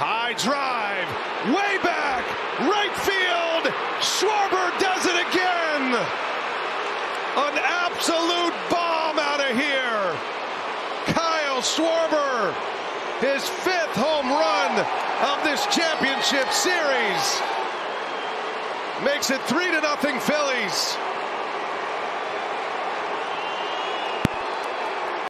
High drive, way back, right field. Schwarber does it again. An absolute bomb out of here. Kyle Schwarber, his 5th home run of this championship series. Makes it 3-0 Phillies.